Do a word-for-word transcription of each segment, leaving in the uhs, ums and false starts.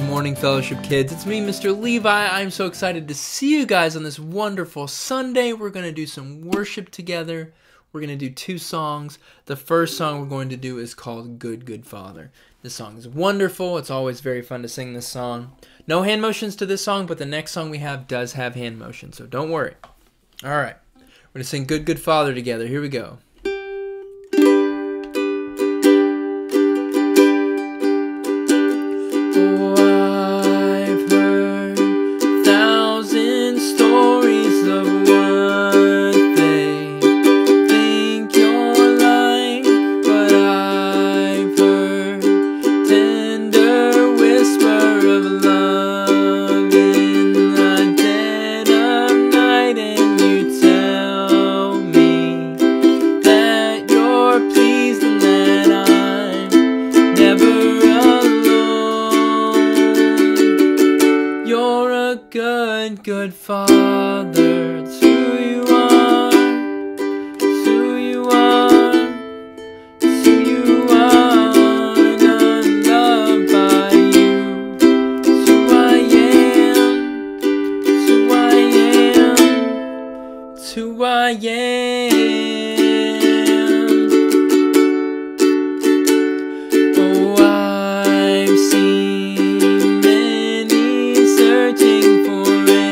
morning, Fellowship kids. It's me, Mister Levi. I'm so excited to see you guys on this wonderful Sunday. We're going to do some worship together. We're going to do two songs. The first song we're going to do is called Good, Good Father. This song is wonderful. It's always very fun to sing this song. No hand motions to this song, but the next song we have does have hand motions, so don't worry. All right. We're going to sing Good, Good Father together. Here we go. Good Father, it's who you are, it's who you are, it's who you are, and I'm loved by you. It's who I am, it's who I am, it's who I am. Oh, I've seen many searching for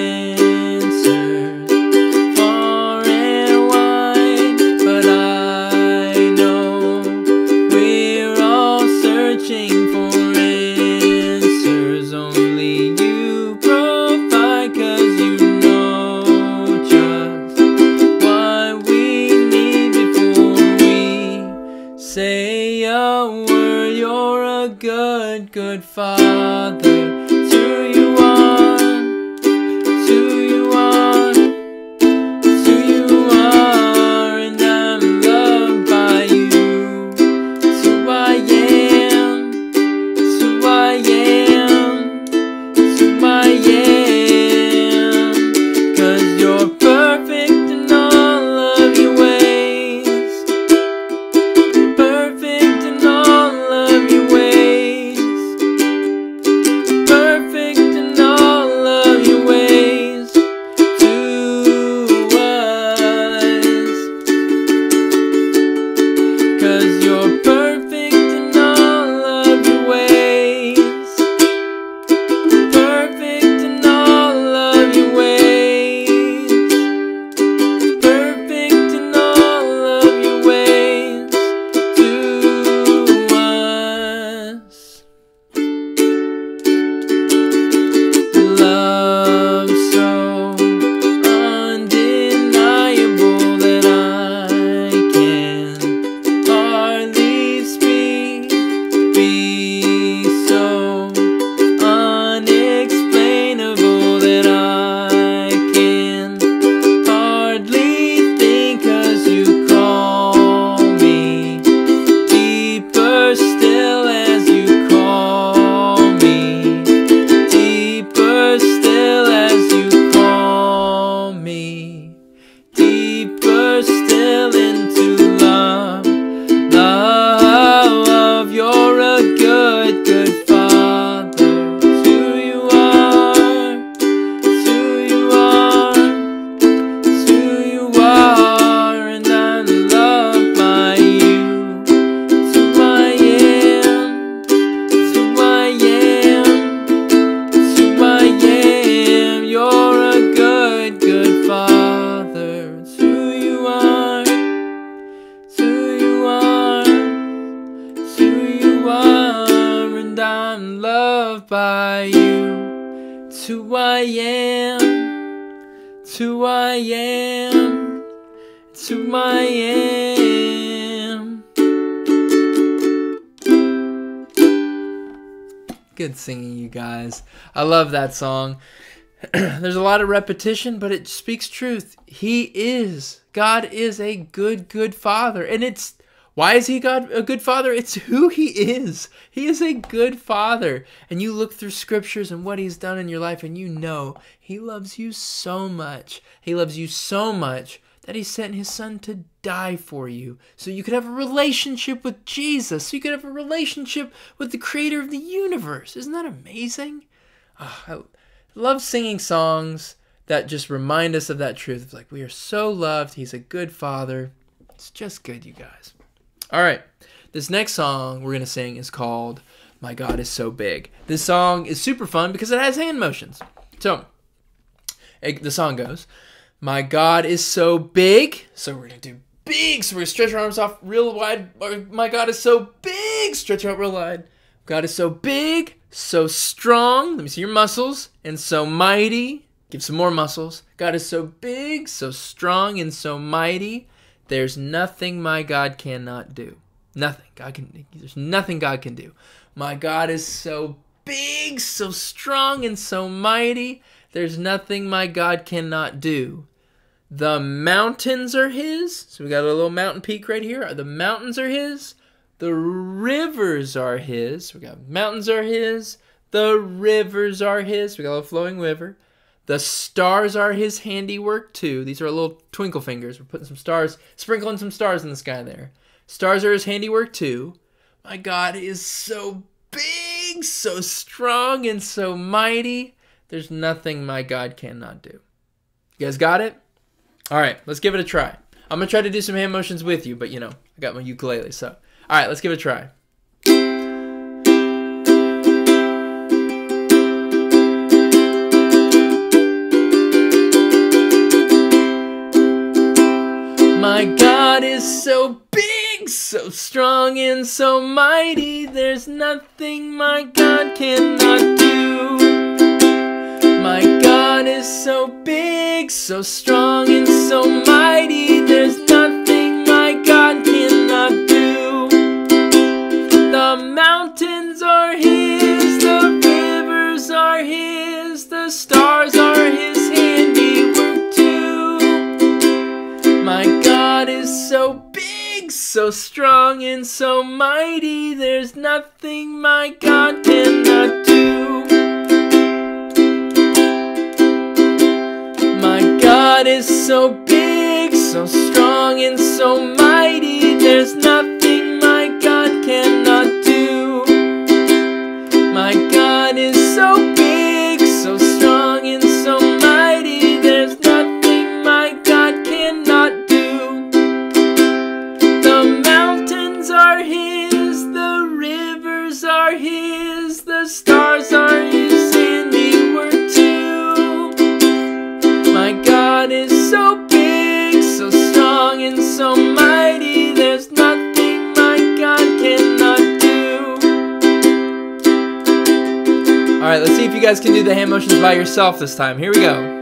say a word. You're a good, good Father. It's who you are, it's who you are, it's who you are, and I'm loved by you. It's who I am, it's who I am, it's who I am. 'Cause you're perfect in all of your ways. I'm loved by you. It's who I am, it's who I am, it's who I am. Good singing, you guys. I love that song. There's a lot of repetition, but it speaks truth. He is, God is a good, good Father. And it's, why is he God a good Father? It's who he is. He is a good Father. And you look through scriptures and what he's done in your life, and you know he loves you so much. He loves you so much that he sent his son to die for you so you could have a relationship with Jesus, so you could have a relationship with the creator of the universe. Isn't that amazing? Oh, I love singing songs that just remind us of that truth. It's like, we are so loved. He's a good father. It's just good, you guys. All right. This next song we're going to sing is called My God Is So Big. This song is super fun because it has hand motions. So, it, the song goes, my God is so big. So we're going to do big. So we're going to stretch our arms off real wide. My God is so big. Stretch out real wide. God is so big, so strong. Let me see your muscles. And so mighty. Give some more muscles. God is so big, so strong, and so mighty. There's nothing my God cannot do. Nothing. God can. There's nothing God can do. My God is so big, so strong, and so mighty. There's nothing my God cannot do. The mountains are his. So we got a little mountain peak right here. The mountains are his. The rivers are his. We got mountains are his. The rivers are his. We got a little flowing river. The stars are his handiwork too. These are little twinkle fingers. We're putting some stars, sprinkling some stars in the sky there. Stars are his handiwork too. My God is so big, so strong, and so mighty. There's nothing my God cannot do. You guys got it? All right, let's give it a try. I'm going to try to do some hand motions with you, but you know, I got my ukulele, so. All right, let's give it a try. My God is so big, so strong, and so mighty. There's nothing my God cannot do. My God is so big, so strong, and so mighty. There's nothing my God cannot do. The mountains are his, the rivers are his, the stars are his handiwork too. My God is so big, so strong, and so mighty. There's nothing my God cannot do. God is so big, so strong, and so mighty. There's nothing my God cannot do. My God is so big, so strong, and so mighty. There's nothing my God cannot do. The mountains are his, the rivers are his, the stars are his handiwork too. My God is so big, so strong, and so mighty. There's nothing my God cannot do. All right, let's see if you guys can do the hand motions by yourself this time. Here we go.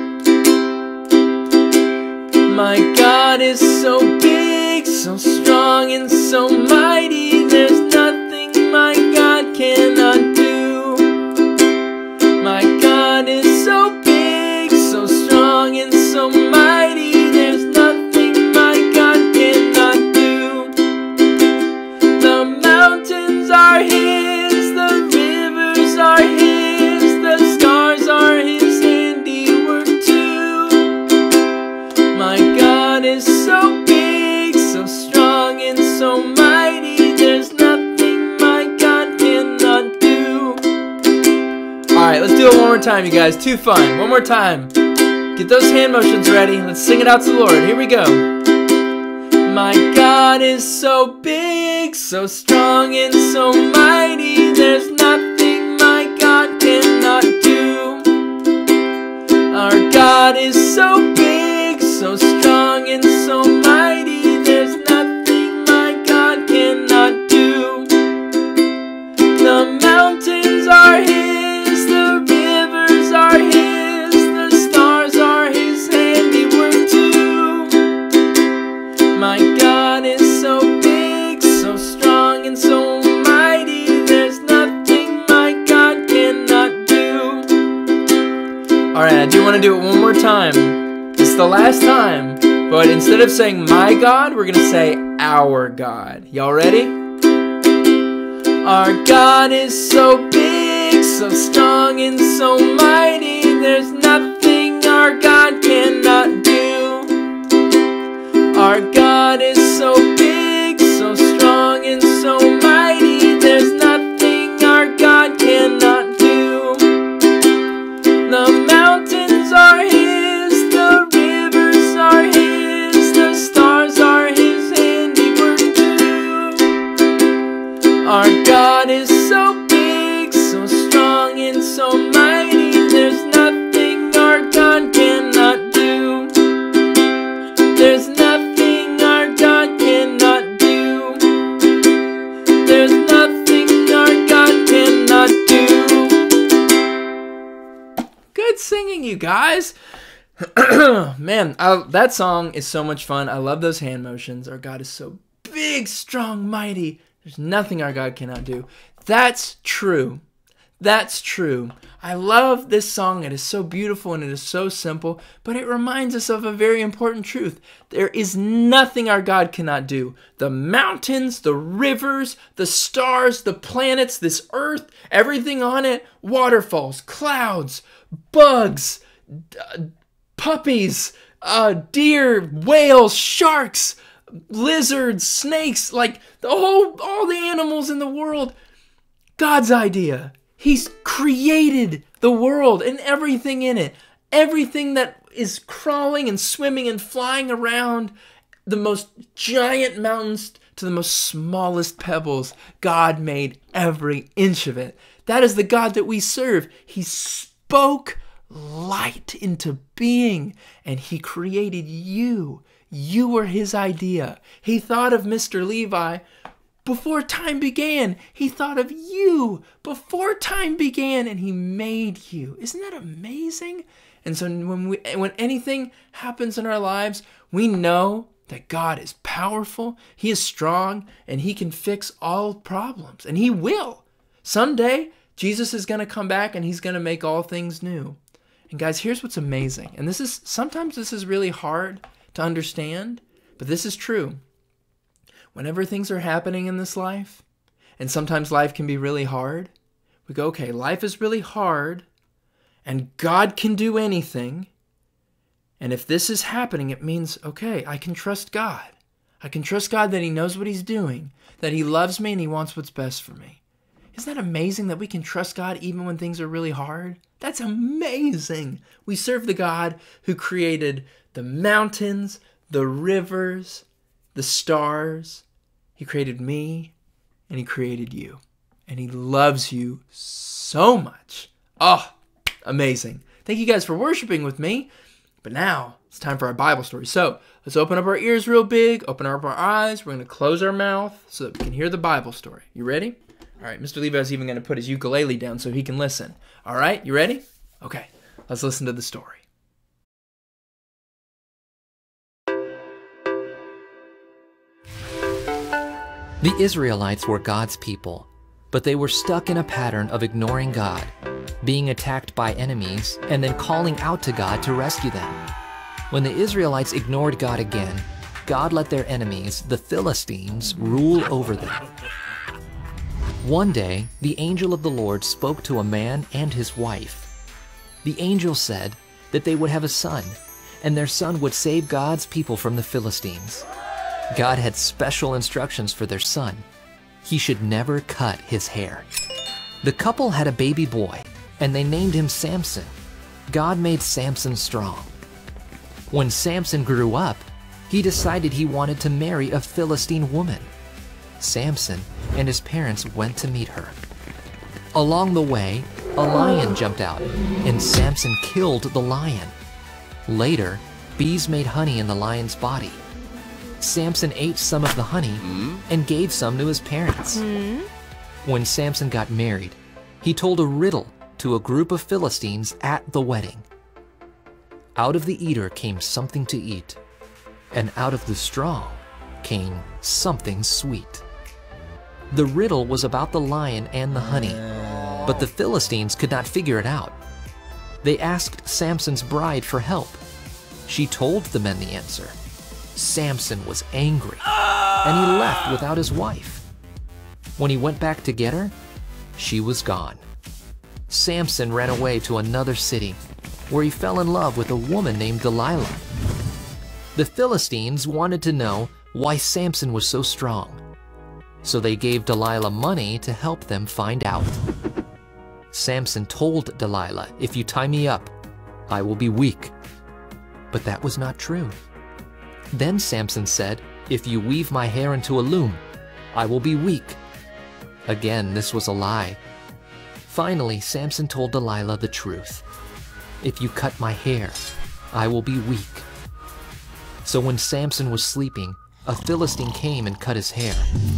My God is so big, so strong, and so mighty. There's nothing my God cannot do. My God is so big, so strong, and so mighty. There's nothing my God cannot do. The mountains are his, the rivers are his, the stars are his handiwork too. My God is so big, so strong, and so mighty. There's nothing my God cannot do. Alright, let's do it one more time, you guys. Too fun. One more time. Get those hand motions ready. Let's sing it out to the Lord. Here we go. My God is so big, so strong, and so mighty. There's nothing my God cannot do. Our God is so big, so strong, and so mighty. There's nothing my God cannot do. The mountains are his, the rivers are his, the stars are his handiwork too. My God is so big, so strong, and so mighty. There's nothing my God cannot do. Alright, I do want to do it one more time. It's the last time. But instead of saying my God, we're going to say our God. Y'all ready? Our God is so big, so strong, and so mighty. There's nothing our God cannot do. sing, you guys. Man, I, that song is so much fun. I love those hand motions. Our God is so big, strong, mighty. There's nothing our God cannot do. That's true. That's true. I love this song. It is so beautiful and it is so simple, but it reminds us of a very important truth. There is nothing our God cannot do. The mountains, the rivers, the stars, the planets, this earth, everything on it, waterfalls, clouds, bugs, uh, puppies, uh, deer, whales, sharks, lizards, snakes, like the whole, all the animals in the world. God's idea. He's created the world and everything in it. Everything that is crawling and swimming and flying around, the most giant mountains to the most smallest pebbles. God made every inch of it. That is the God that we serve. He spoke light into being and he created you. You were his idea. He thought of Mister Levi before time began. He thought of you before time began and he made you. Isn't that amazing? And so when we when anything happens in our lives, we know that God is powerful, he is strong, and he can fix all problems. And he will. Someday, Jesus is going to come back and he's going to make all things new. And guys, here's what's amazing. And this is sometimes this is really hard to understand, but this is true. Whenever things are happening in this life, and sometimes life can be really hard, we go, okay, life is really hard, and God can do anything. And if this is happening, it means, okay, I can trust God. I can trust God that he knows what he's doing, that he loves me and he wants what's best for me. Isn't that amazing that we can trust God even when things are really hard? That's amazing. We serve the God who created the mountains, the rivers, the stars. He created me and he created you. And he loves you so much. Oh, amazing. Thank you guys for worshiping with me. But now it's time for our Bible story. So let's open up our ears real big, open up our eyes. We're going to close our mouth so that we can hear the Bible story. You ready? All right, Mister Levi is even going to put his ukulele down so he can listen. All right, you ready? Okay, let's listen to the story. The Israelites were God's people, but they were stuck in a pattern of ignoring God, being attacked by enemies, and then calling out to God to rescue them. When the Israelites ignored God again, God let their enemies, the Philistines, rule over them. One day, the angel of the Lord spoke to a man and his wife. The angel said that they would have a son, and their son would save God's people from the Philistines. God had special instructions for their son. He should never cut his hair. The couple had a baby boy, and they named him Samson. God made Samson strong. When Samson grew up, he decided he wanted to marry a Philistine woman. Samson and his parents went to meet her. Along the way, a lion jumped out, and Samson killed the lion. Later, bees made honey in the lion's body. Samson ate some of the honey and gave some to his parents. When Samson got married, he told a riddle to a group of Philistines at the wedding. Out of the eater came something to eat, and out of the straw came something sweet. The riddle was about the lion and the honey, but the Philistines could not figure it out. They asked Samson's bride for help. She told the men the answer. Samson was angry, and he left without his wife. When he went back to get her, she was gone. Samson ran away to another city, where he fell in love with a woman named Delilah. The Philistines wanted to know why Samson was so strong, so they gave Delilah money to help them find out. Samson told Delilah, "If you tie me up, I will be weak." But that was not true. Then Samson said, "If you weave my hair into a loom, I will be weak." Again, this was a lie. Finally, Samson told Delilah the truth. "If you cut my hair, I will be weak." So when Samson was sleeping, a Philistine came and cut his hair.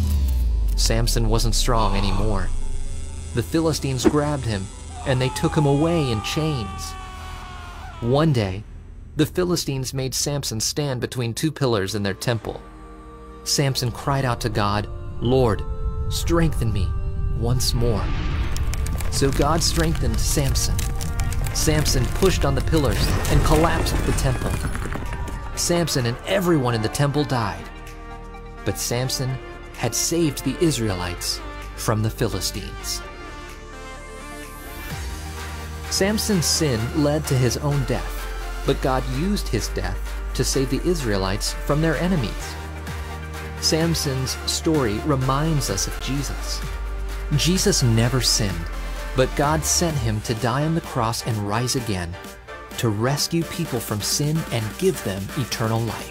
Samson wasn't strong anymore. The Philistines grabbed him, and they took him away in chains. One day, the Philistines made Samson stand between two pillars in their temple. Samson cried out to God, "Lord, strengthen me once more." So God strengthened Samson. Samson pushed on the pillars and collapsed the temple. Samson and everyone in the temple died. But Samson had saved the Israelites from the Philistines. Samson's sin led to his own death, but God used his death to save the Israelites from their enemies. Samson's story reminds us of Jesus. Jesus never sinned, but God sent him to die on the cross and rise again, to rescue people from sin and give them eternal life.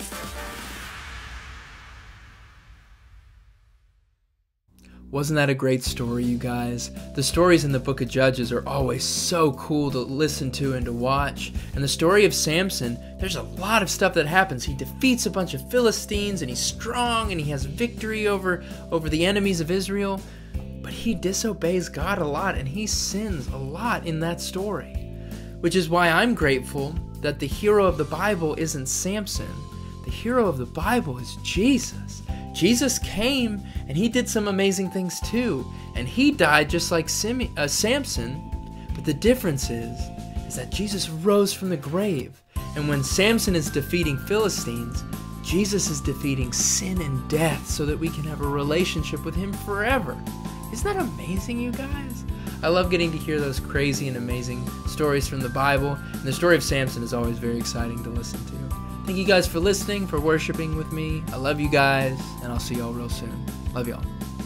Wasn't that a great story, you guys? The stories in the book of Judges are always so cool to listen to and to watch. And the story of Samson, there's a lot of stuff that happens. He defeats a bunch of Philistines, and he's strong, and he has victory over, over the enemies of Israel. But he disobeys God a lot, and he sins a lot in that story. Which is why I'm grateful that the hero of the Bible isn't Samson. The hero of the Bible is Jesus. Jesus came and he did some amazing things too, and he died just like Sim- uh, Samson, but the difference is, is that Jesus rose from the grave, and when Samson is defeating Philistines, Jesus is defeating sin and death so that we can have a relationship with him forever. Isn't that amazing, you guys? I love getting to hear those crazy and amazing stories from the Bible, and the story of Samson is always very exciting to listen to. Thank you guys for listening, for worshiping with me. I love you guys, and I'll see y'all real soon. Love y'all.